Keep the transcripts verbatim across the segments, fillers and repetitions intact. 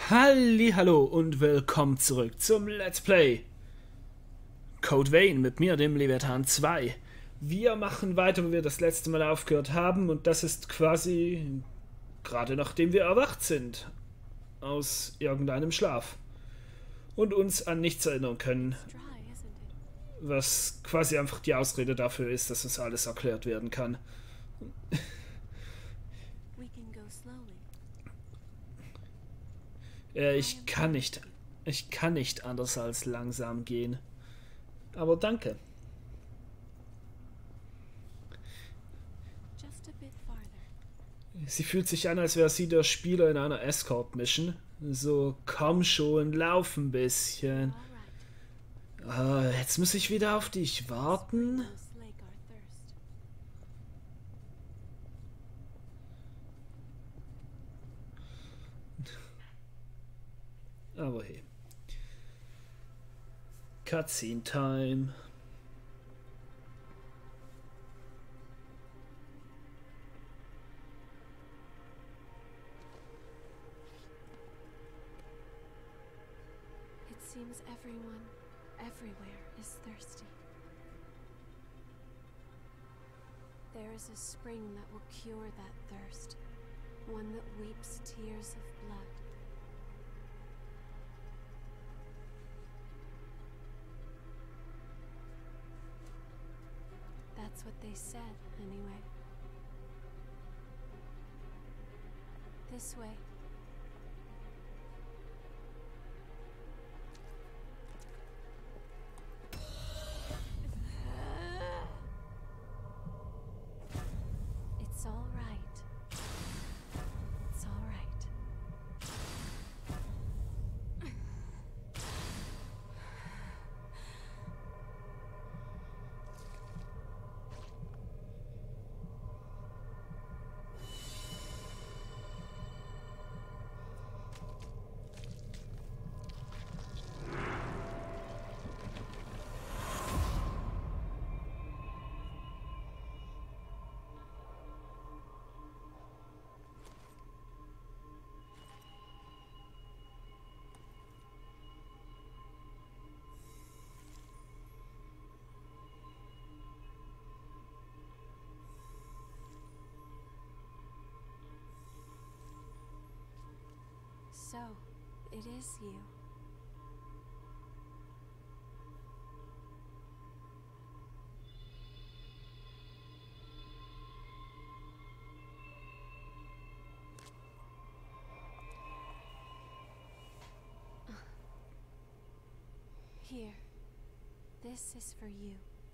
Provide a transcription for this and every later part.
Hallihallo und willkommen zurück zum Let's Play Code Vein mit mir, dem Leviathan zwei. Wir machen weiter, wo wir das letzte Mal aufgehört haben, und das ist quasi gerade nachdem wir erwacht sind aus irgendeinem Schlaf und uns an nichts erinnern können, was quasi einfach die Ausrede dafür ist, dass uns alles erklärt werden kann. Äh, ich kann nicht. Ich kann nicht anders als langsam gehen. Aber danke. Sie fühlt sich an, als wäre sie der Spieler in einer Escort-Mission. So, komm schon, lauf ein bisschen. Äh, jetzt muss ich wieder auf dich warten. Aber hey. Cutscene Time. It seems everyone, everywhere, is thirsty. There is a spring that will cure that thirst, one that weeps tears of blood. That's what they said, anyway. This way. It's all right. It's all right. So, it is you. Here. This is for you.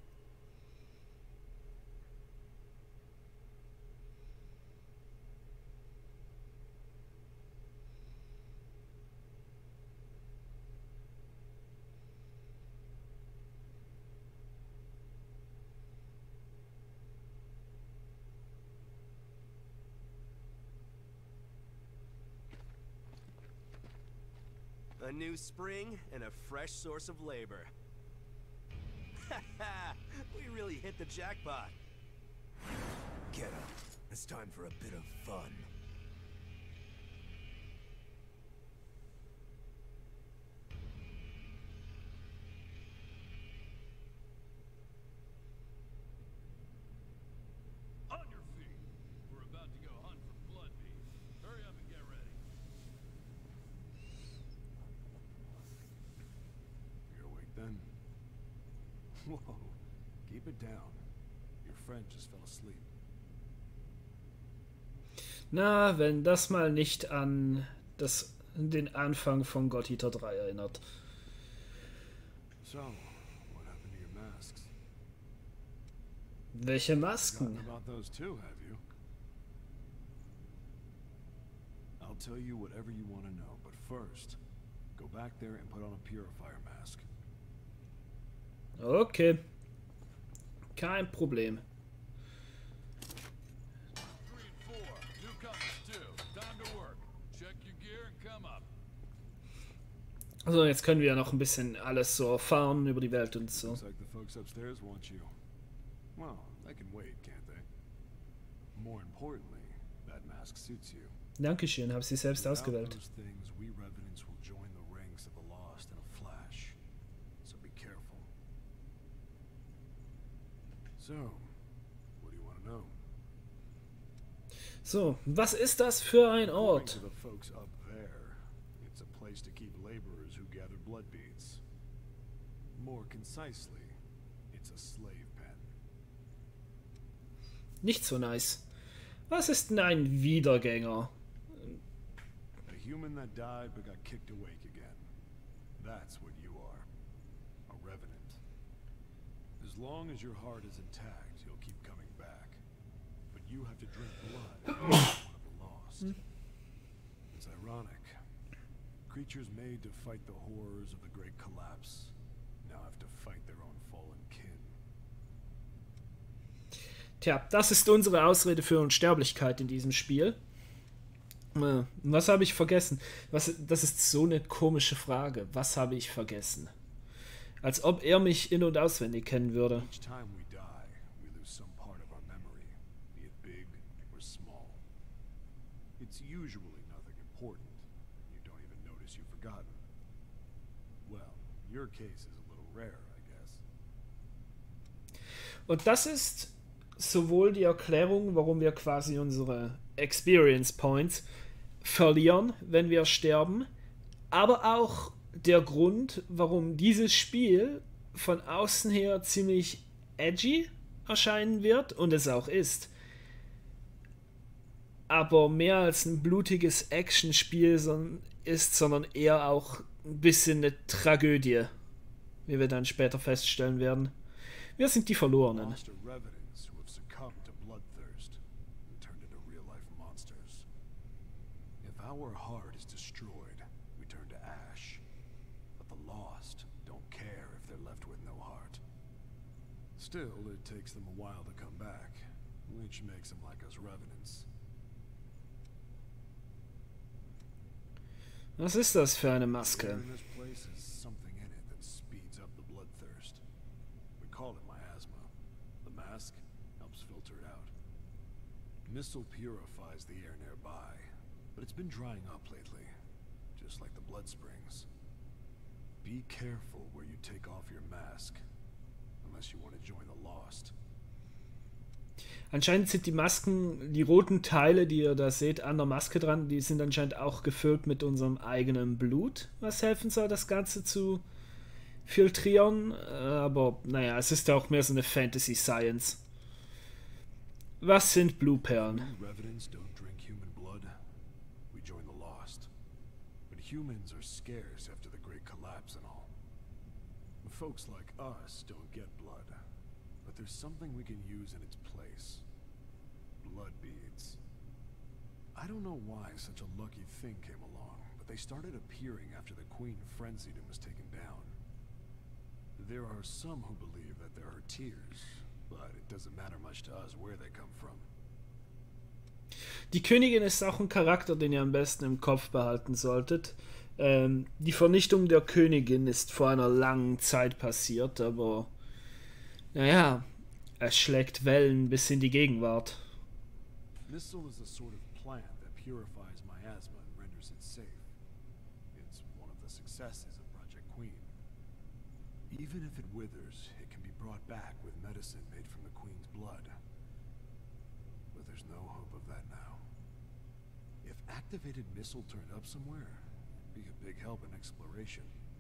A new spring and a fresh source of labor. Ha! We really hit the jackpot. Get up. It's time for a bit of fun. On your feet. We're about to go hunt for blood beef. Hurry up and get ready. You're awake then? Whoa, keep it down. Your friend just fell asleep. Na, wenn das mal nicht an das, den Anfang von God Eater drei erinnert. So, what happened to your masks? Welche Forgotten Masken? about those too, have you? I'll tell you whatever you want to know, but first, go back there and put on a purifier mask. Okay. Kein Problem. Three and four. Newcomers two. Time to work. Check your gear and come up. So, jetzt können wir ja noch ein bisschen alles so erfahren über die Welt und so. Looks like the folks upstairs want you. Well, they can wait, can't they? More importantly, that mask suits you. Dankeschön, habe sie selbst Without ausgewählt. those things, we Revenants So, what do you want to know? So, was ist das für ein According Ort? to the folks up there, it's a place to keep laborers who gather blood beads. More concisely, it's a slave pen. Nicht so nice. Was ist denn ein Wiedergänger? A human that died but got kicked awake again. That's what you are. A revenant. As long as your heart is intact, you'll keep coming back. But you have to drink blood of one of the lost. It's ironic. Creatures made to fight the horrors of the Great Collapse now have to fight their own fallen kin. Tja, das ist unsere Ausrede für Unsterblichkeit in diesem Spiel. Äh, Was habe ich vergessen? Was, das ist so eine komische Frage. Was habe ich vergessen? Als ob er mich in- und auswendig kennen würde. Each time we die, we lose some part of our memory, be it big or small. It's usually nothing important. You don't even notice you've forgotten. Well, your case is a little rare, I guess. Und das ist sowohl die Erklärung, warum wir quasi unsere Experience Points verlieren, wenn wir sterben, aber auch der Grund, warum dieses Spiel von außen her ziemlich edgy erscheinen wird und es auch ist. Aber mehr als ein blutiges Actionspiel son- ist, sondern eher auch ein bisschen eine Tragödie, wie wir dann später feststellen werden. Wir sind die Verlorenen. Lost are revenants who have succumbed to bloodthirst and turned into real-life monsters. If our heart is destroyed, we turn to ash. But the lost don't care if they're left with no heart. Still, it takes them a while to come back, which makes them like us revenants. Was ist das für eine Air Maske? in this place has something in it that speeds up the bloodthirst. We call it miasma. The mask helps filter it out. Missile purifies the air nearby, but it's been drying up lately, just like the blood springs. Be careful where you take off your mask, unless you want to join the lost. Anscheinend sind die Masken, die roten Teile, die ihr da seht, an der Maske dran, die sind anscheinend auch gefüllt mit unserem eigenen Blut, was helfen soll, das Ganze zu filtrieren. Aber naja, es ist ja auch mehr so eine Fantasy-Science. Was sind Blutperlen? We revenants don't drink human blood. We join the lost. But humans are scarce after the Great Collapse and all. Folks like us don't get blood. But there's something we can use in its place. Blood beads. I don't know why such a lucky thing came along, but they started appearing after the Queen frenzied and was taken down. There are some who believe that they're her tears, but it doesn't matter much to us where they come from. Die Königin ist auch ein Charakter, den ihr am besten im Kopf behalten solltet. Ähm, die Vernichtung der Königin ist vor einer langen Zeit passiert, aber naja, es schlägt Wellen bis in die Gegenwart. Missile is a sort of plant that purifies miasma and renders it safe. It's one of the successes of Project Queen. Even if it withers, it can be brought back with medicine made from the Queen's blood. But there's no hope of that now. If activated Missile turned up somewhere, it'd be a big help in exploration.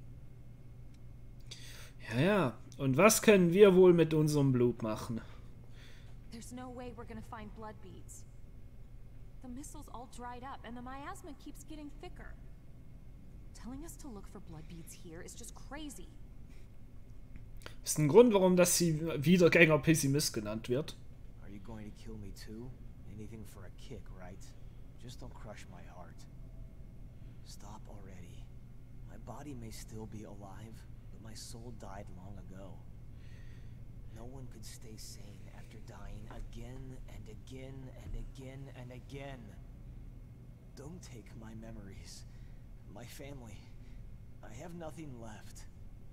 Ja, ja. Und was können wir wohl mit unserem Blut machen? There's no way we're gonna find blood beads. The missile's all dried up, and the miasma keeps getting thicker. Telling us to look for blood beads here is just crazy. Ist ein Grund, warum das sie Wiedergänger Pessimist genannt wird. Are you going to kill me too? Anything for a kick, right? Just don't crush my heart. Stop already. My body may still be alive, but my soul died long ago. No one could stay sane after dying again and again and again and again. Don't take my memories, my family. I have nothing left.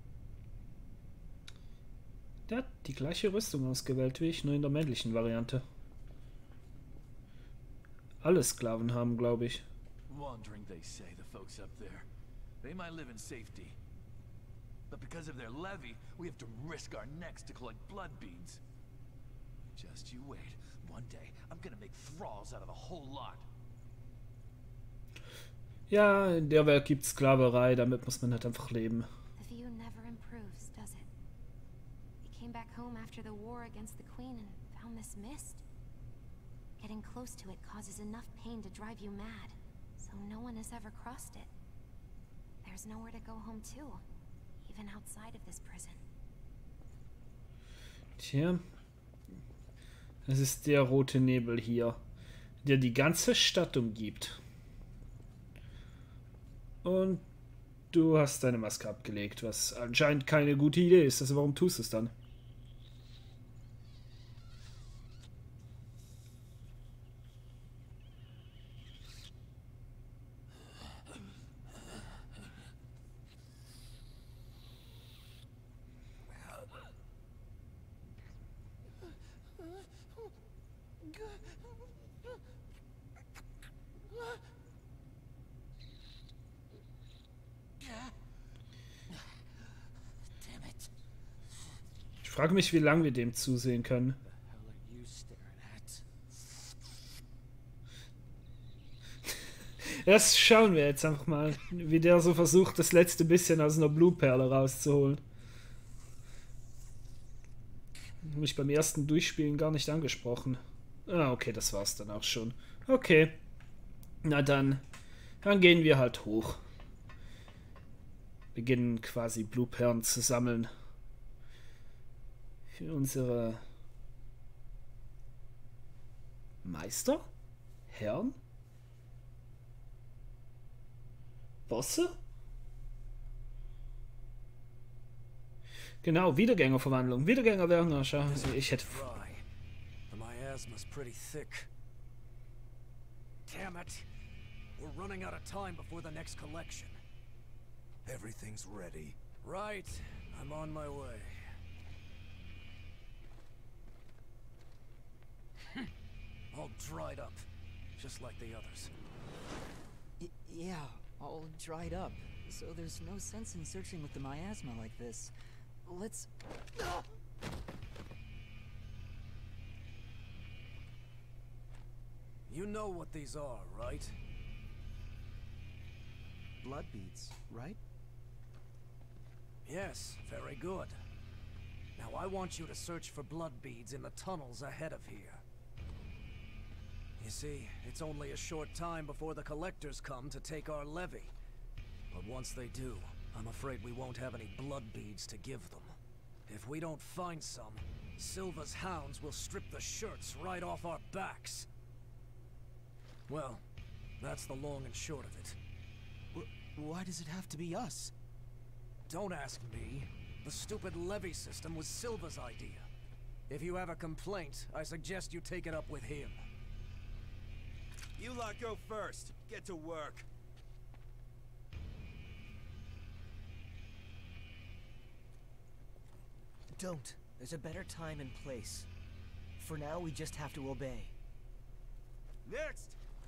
Der hat die gleiche Rüstung ausgewählt wie ich, nur in der männlichen Variante. Alle Sklaven haben, glaube ich. Wandering, they say, the folks up there. They might live in safety. But because of their levy, we have to risk our necks to collect blood beads. Just you wait. One day, I'm gonna make thralls out of the whole lot. Ja, in der Welt gibt es Sklaverei, damit muss man halt einfach leben. The view never improves, does it? We came back home after the war against the Queen and found this mist. Getting close to it causes enough pain to drive you mad, so no one has ever crossed it. There's nowhere to go home to, even outside of this prison. Tja, es ist der rote Nebel hier, der die ganze Stadt umgibt. Und du hast deine Maske abgelegt, was anscheinend keine gute Idee ist. Also warum tust du es dann? Ich frage mich, wie lange wir dem zusehen können. Das schauen wir jetzt einfach mal, wie der so versucht, das letzte bisschen aus einer Blue-Perle rauszuholen. Mich beim ersten Durchspielen gar nicht angesprochen. Ah, okay, das war's dann auch schon. Okay. Na dann, dann gehen wir halt hoch. Beginnen quasi Blue-Perlen zu sammeln. Für unsere Meister? Herren? Bosse? Genau, Wiedergängerverwandlung. Wiedergänger wären also ich hätte. The miasma's pretty thick. Damn it! We're running out of time before the next collection. Everything's ready. Right, I'm on my way. All dried up, just like the others. Y yeah, all dried up. So there's no sense in searching with the miasma like this. Let's... You know what these are, right? Blood beads, right? Yes, very good. Now I want you to search for blood beads in the tunnels ahead of here. You see, it's only a short time before the collectors come to take our levy. But once they do, I'm afraid we won't have any blood beads to give them. If we don't find some, Silva's hounds will strip the shirts right off our backs. Well, that's the long and short of it. W why does it have to be us? Don't ask me. The stupid levy system was Silva's idea. If you have a complaint, I suggest you take it up with him. You lot go first. Get to work. Don't. There's a better time and place. For now, we just have to obey. Next!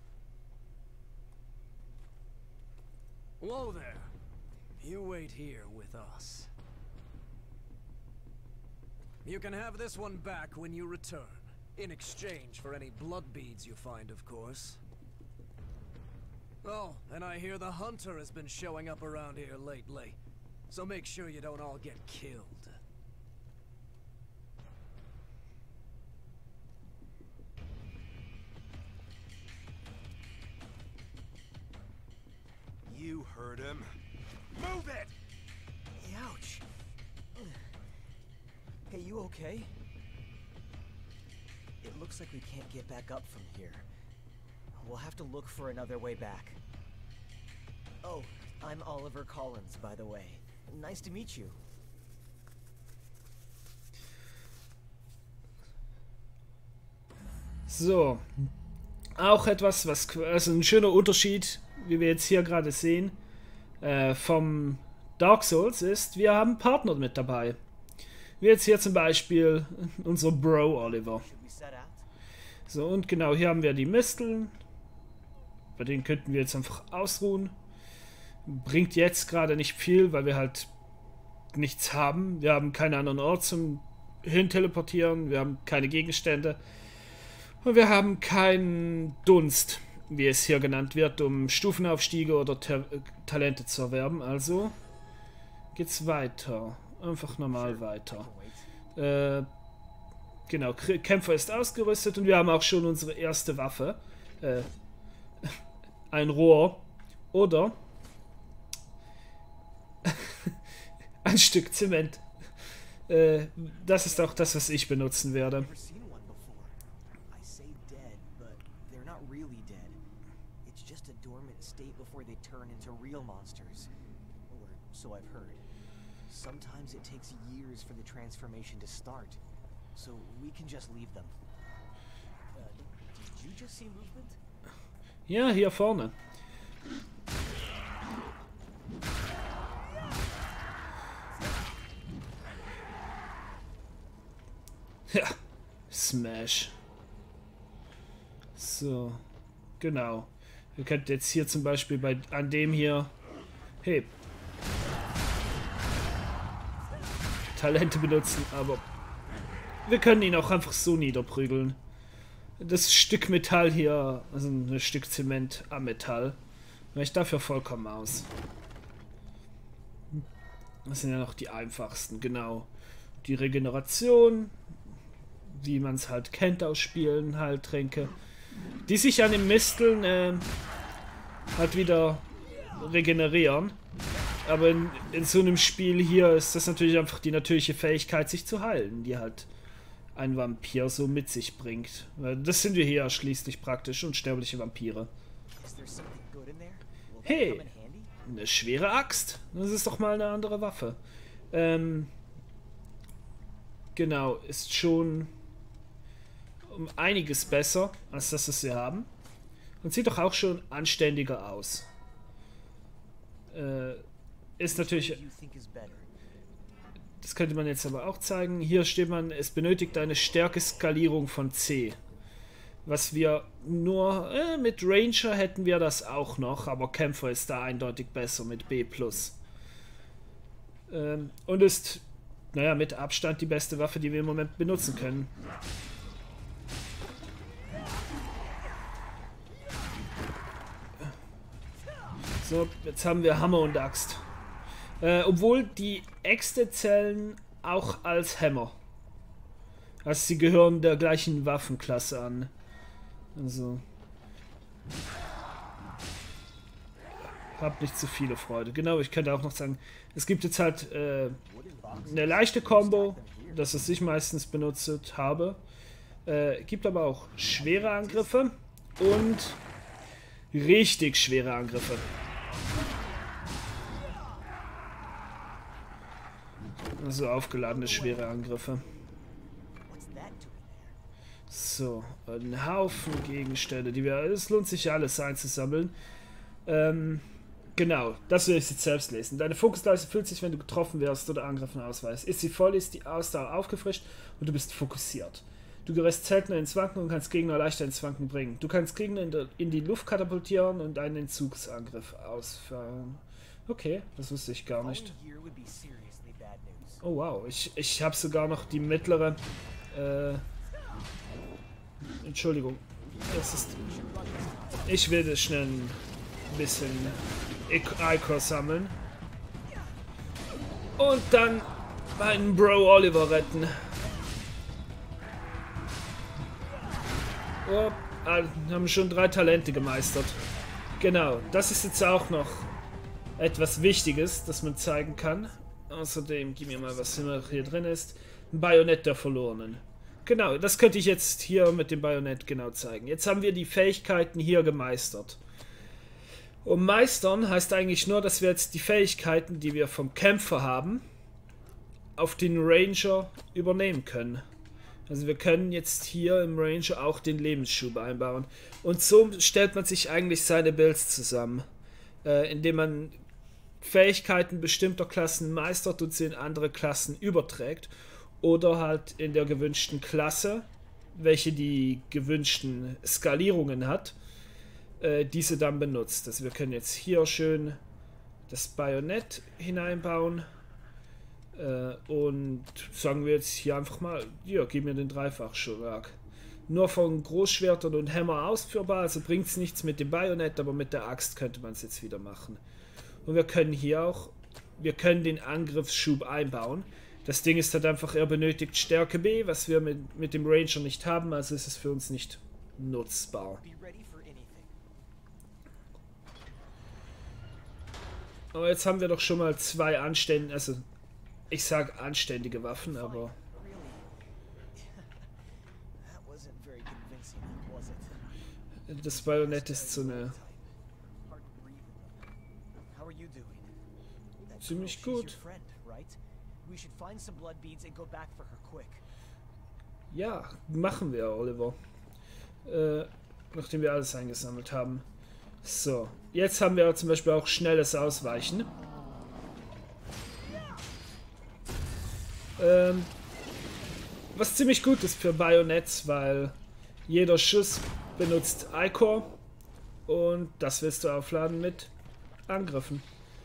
Whoa there. You wait here with us. You can have this one back when you return. In exchange for any blood beads you find, of course. Oh, and I hear the hunter has been showing up around here lately. So make sure you don't all get killed. You heard him. Move it! Ouch. Hey, you okay? It looks like we can't get back up from here. We'll have to look for another way back. Oh, I'm Oliver Collins, by the way. Nice to meet you. So. Auch etwas, was also ein schöner Unterschied, wie wir jetzt hier gerade sehen, äh, vom Dark Souls ist, wir haben Partner mit dabei. Wie jetzt hier zum Beispiel unser Bro Oliver. So, und genau, hier haben wir die Misteln. Bei denen könnten wir jetzt einfach ausruhen. Bringt jetzt gerade nicht viel, weil wir halt nichts haben. Wir haben keinen anderen Ort zum hin teleportieren, wir haben keine Gegenstände und wir haben keinen Dunst, wie es hier genannt wird, um Stufenaufstiege oder Ta Talente zu erwerben. Also geht's weiter. Einfach normal weiter. Äh, genau, K Kämpfer ist ausgerüstet und wir haben auch schon unsere erste Waffe. Äh, ein Rohr oder ein Stück Zement. Äh, das ist auch das, was ich benutzen werde. Sometimes it takes years for the transformation to start, so we can just leave them. Uh, did you just see movement? Ja, hier vorne. Ja, Smash. So, genau. Ihr könnt jetzt hier zum Beispiel bei an dem hier, hey, Talente benutzen, aber wir können ihn auch einfach so niederprügeln. Das Stück Metall hier, also ein Stück Zement am Metall, reicht dafür vollkommen aus. Das sind ja noch die einfachsten, genau. Die Regeneration, wie man es halt kennt aus Spielen, Heiltränke, die sich an den Misteln äh, halt wieder regenerieren. Aber in, in so einem Spiel hier ist das natürlich einfach die natürliche Fähigkeit, sich zu heilen, die halt ein Vampir so mit sich bringt. Das sind wir hier schließlich praktisch, unsterbliche Vampire. Hey, eine schwere Axt. Das ist doch mal eine andere Waffe. Ähm, genau, ist schon um einiges besser als das, was wir haben. Und sieht doch auch schon anständiger aus. Äh, ist natürlich... Das könnte man jetzt aber auch zeigen. Hier steht man, es benötigt eine Stärke-Skalierung von C. Was wir nur... Äh, mit Ranger hätten wir das auch noch, aber Kämpfer ist da eindeutig besser mit B plus. Ähm, und ist, naja, mit Abstand die beste Waffe, die wir im Moment benutzen können. So, jetzt haben wir Hammer und Axt. Äh, obwohl die Äxte zählen auch als Hammer. Also sie gehören der gleichen Waffenklasse an. Also. Hab nicht zu viele Freude. Genau, ich könnte auch noch sagen, es gibt jetzt halt äh, eine leichte Combo, das was ich meistens benutzt habe. Äh, gibt aber auch schwere Angriffe und richtig schwere Angriffe. Also aufgeladene schwere Angriffe. So, ein Haufen Gegenstände, die wir... Es lohnt sich ja alles einzusammeln. Ähm, genau, das will ich jetzt selbst lesen. Deine Fokusleiste füllt sich, wenn du getroffen wirst oder Angriffen ausweist. Ist sie voll, ist die Ausdauer aufgefrischt und du bist fokussiert. Du gerätst seltener ins Wanken und kannst Gegner leichter ins Wanken bringen. Du kannst Gegner in, der, in die Luft katapultieren und einen Entzugsangriff ausführen. Okay, das wusste ich gar nicht. Oh wow, ich, ich habe sogar noch die mittlere... Äh, Entschuldigung. Das ist... Ich will das schnell ein bisschen Ichor sammeln. Und dann meinen Bro Oliver retten. Oh, haben schon drei Talente gemeistert. Genau, das ist jetzt auch noch etwas Wichtiges, das man zeigen kann. Außerdem, gib mir mal, was hier drin ist. Ein Bajonett der Verlorenen. Genau, das könnte ich jetzt hier mit dem Bajonett genau zeigen. Jetzt haben wir die Fähigkeiten hier gemeistert. Und meistern heißt eigentlich nur, dass wir jetzt die Fähigkeiten, die wir vom Kämpfer haben, auf den Ranger übernehmen können. Also wir können jetzt hier im Ranger auch den Lebensschub einbauen. Und so stellt man sich eigentlich seine Builds zusammen. Äh, indem man Fähigkeiten bestimmter Klassen meistert und sie in andere Klassen überträgt. Oder halt in der gewünschten Klasse, welche die gewünschten Skalierungen hat, äh, diese dann benutzt. Also wir können jetzt hier schön das Bajonett hineinbauen. Äh, und sagen wir jetzt hier einfach mal, ja, gib mir den Dreifachschlag. Nur von Großschwertern und Hämmer ausführbar, also bringt es nichts mit dem Bajonett, aber mit der Axt könnte man es jetzt wieder machen. Und wir können hier auch, wir können den Angriffsschub einbauen. Das Ding ist halt einfach, er benötigt Stärke B, was wir mit, mit dem Ranger nicht haben, also ist es für uns nicht nutzbar. Aber jetzt haben wir doch schon mal zwei anständige, also ich sag anständige Waffen, aber... Das Bajonett ist so eine... Ziemlich gut. Ja, machen wir, Oliver. Äh, nachdem wir alles eingesammelt haben. So, jetzt haben wir zum Beispiel auch schnelles Ausweichen. Ähm, was ziemlich gut ist für Bayonetts, weil jeder Schuss benutzt Ichor und das willst du aufladen mit Angriffen.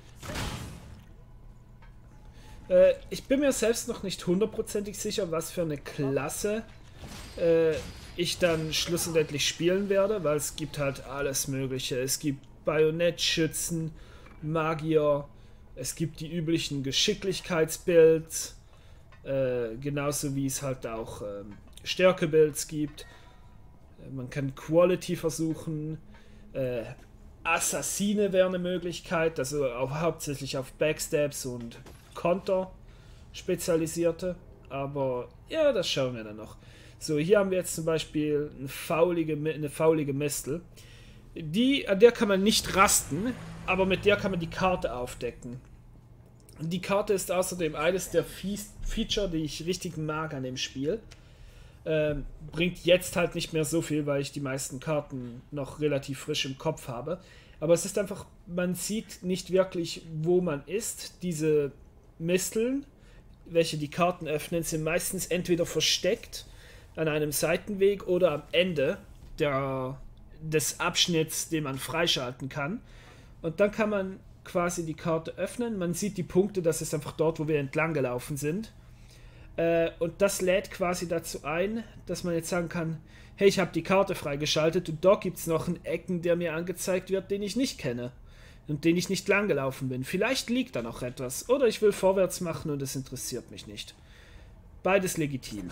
Äh, ich bin mir selbst noch nicht hundertprozentig sicher, was für eine Klasse äh, ich dann schlussendlich spielen werde, weil es gibt halt alles Mögliche. Es gibt Bajonettschützen, Magier, es gibt die üblichen Geschicklichkeitsbuilds, äh, genauso wie es halt auch ähm, Stärkebuilds gibt. Man kann Quality versuchen, äh, Assassine wäre eine Möglichkeit, also auch hauptsächlich auf Backstabs und Konter spezialisierte, aber ja, das schauen wir dann noch. So, hier haben wir jetzt zum Beispiel eine faulige, eine faulige Mistel. Die, an der kann man nicht rasten, aber mit der kann man die Karte aufdecken. Die Karte ist außerdem eines der Feature, die ich richtig mag an dem Spiel. Ähm, bringt jetzt halt nicht mehr so viel, weil ich die meisten Karten noch relativ frisch im Kopf habe. Aber es ist einfach, man sieht nicht wirklich, wo man ist. Diese Misteln, welche die Karten öffnen, sind meistens entweder versteckt an einem Seitenweg oder am Ende der, des Abschnitts, den man freischalten kann. Und dann kann man quasi die Karte öffnen. Man sieht die Punkte, das ist einfach dort, wo wir entlang gelaufen sind. Äh, und das lädt quasi dazu ein, dass man jetzt sagen kann, hey, ich habe die Karte freigeschaltet und da gibt es noch einen Ecken, der mir angezeigt wird, den ich nicht kenne und den ich nicht lang gelaufen bin. Vielleicht liegt da noch etwas oder ich will vorwärts machen und es interessiert mich nicht. Beides legitim.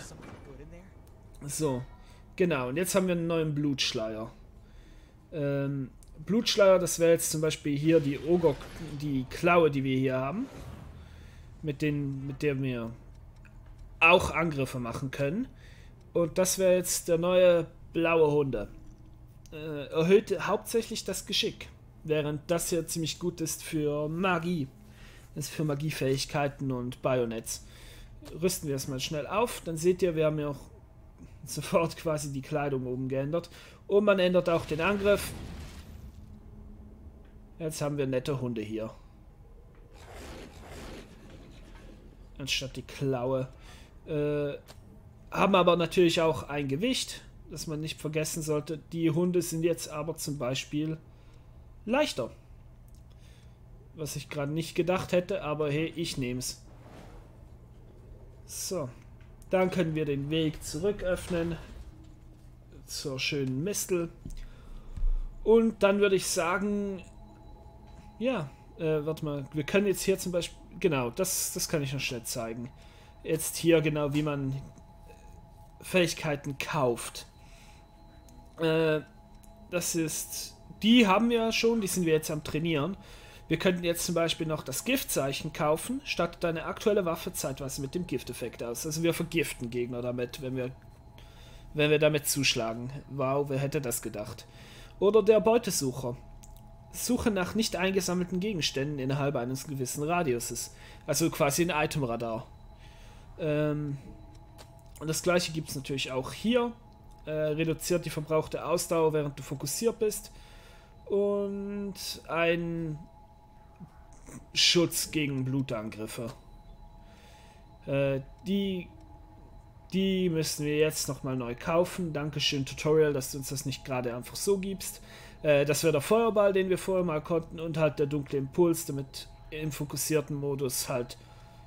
So, genau. Und jetzt haben wir einen neuen Blutschleier. Ähm, Blutschleier, das wäre jetzt zum Beispiel hier die Ogre, die Klaue, die wir hier haben, mit, den, mit der wir auch Angriffe machen können. Und das wäre jetzt der neue blaue Hunde. Äh, erhöht hauptsächlich das Geschick, während das hier ziemlich gut ist für Magie. Das ist für Magiefähigkeiten und Bayonetts. Rüsten wir es mal schnell auf, dann seht ihr, wir haben ja auch sofort quasi die Kleidung oben geändert. Und man ändert auch den Angriff. Jetzt haben wir nette Hunde hier. Anstatt die Klaue. Äh, haben aber natürlich auch ein Gewicht, das man nicht vergessen sollte. Die Hunde sind jetzt aber zum Beispiel leichter. Was ich gerade nicht gedacht hätte, aber hey, ich nehme es. So. Dann können wir den Weg zurück öffnen. Zur schönen Mistel. Und dann würde ich sagen, ja, äh, warte mal, wir können jetzt hier zum Beispiel, genau, das, das kann ich noch schnell zeigen. Jetzt hier genau, wie man Fähigkeiten kauft. Äh, das ist, die haben wir schon, die sind wir jetzt am Trainieren. Wir könnten jetzt zum Beispiel noch das Giftzeichen kaufen, stattet deine aktuelle Waffe zeitweise mit dem Gifteffekt aus. Also wir vergiften Gegner damit, wenn wir, wenn wir damit zuschlagen. Wow, wer hätte das gedacht? Oder der Beutesucher. Suche nach nicht eingesammelten Gegenständen innerhalb eines gewissen Radiuses. Also quasi ein Itemradar. Ähm, und das gleiche gibt es natürlich auch hier. Äh, reduziert die verbrauchte Ausdauer, während du fokussiert bist. Und ein Schutz gegen Blutangriffe. Äh, die, die müssen wir jetzt nochmal neu kaufen. Dankeschön, Tutorial, dass du uns das nicht gerade einfach so gibst. Äh, das wäre der Feuerball, den wir vorher mal konnten, und halt der dunkle Impuls, damit im fokussierten Modus halt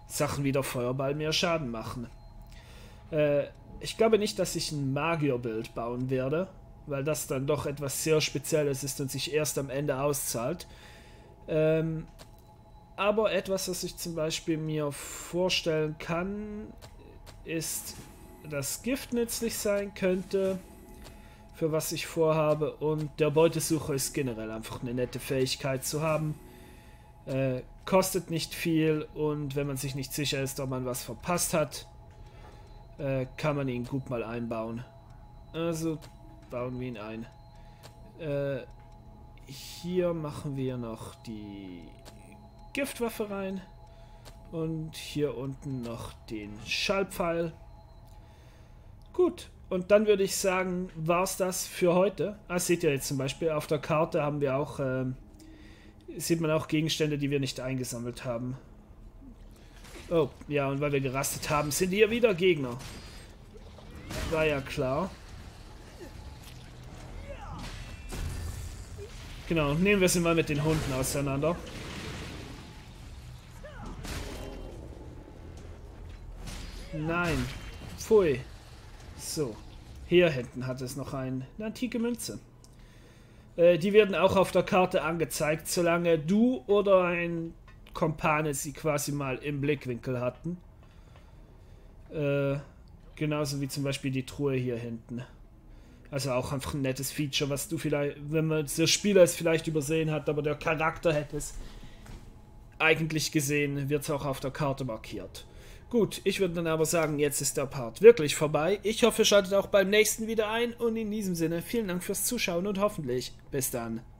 Sachen wie der Feuerball mehr Schaden machen. Äh, ich glaube nicht, dass ich ein Magierbild bauen werde, weil das dann doch etwas sehr Spezielles ist und sich erst am Ende auszahlt. Ähm, aber etwas, was ich zum Beispiel mir vorstellen kann, ist, dass Gift nützlich sein könnte, für was ich vorhabe, und der Beutesucher ist generell einfach eine nette Fähigkeit zu haben. Äh, kostet nicht viel, und wenn man sich nicht sicher ist, ob man was verpasst hat, äh, kann man ihn gut mal einbauen. Also bauen wir ihn ein. Äh, hier machen wir noch die Giftwaffe rein und hier unten noch den Schallpfeil. Gut, und dann würde ich sagen, war es das für heute. Ah, seht ihr jetzt zum Beispiel, auf der Karte haben wir auch, äh, sieht man auch Gegenstände, die wir nicht eingesammelt haben. Oh, ja, und weil wir gerastet haben, sind hier wieder Gegner. War ja klar. Genau, nehmen wir sie mal mit den Hunden auseinander. Nein. Pfui. So. Hier hinten hat es noch ein, eine antike Münze. Äh, die werden auch auf der Karte angezeigt, solange du oder ein Kompane sie quasi mal im Blickwinkel hatten. Äh, genauso wie zum Beispiel die Truhe hier hinten. Also auch einfach ein nettes Feature, was du vielleicht, wenn man der Spieler es vielleicht übersehen hat, aber der Charakter hätte es eigentlich gesehen, wird es auch auf der Karte markiert. Gut, ich würde dann aber sagen, jetzt ist der Part wirklich vorbei. Ich hoffe, ihr schaltet auch beim nächsten wieder ein, und in diesem Sinne, vielen Dank fürs Zuschauen und hoffentlich bis dann.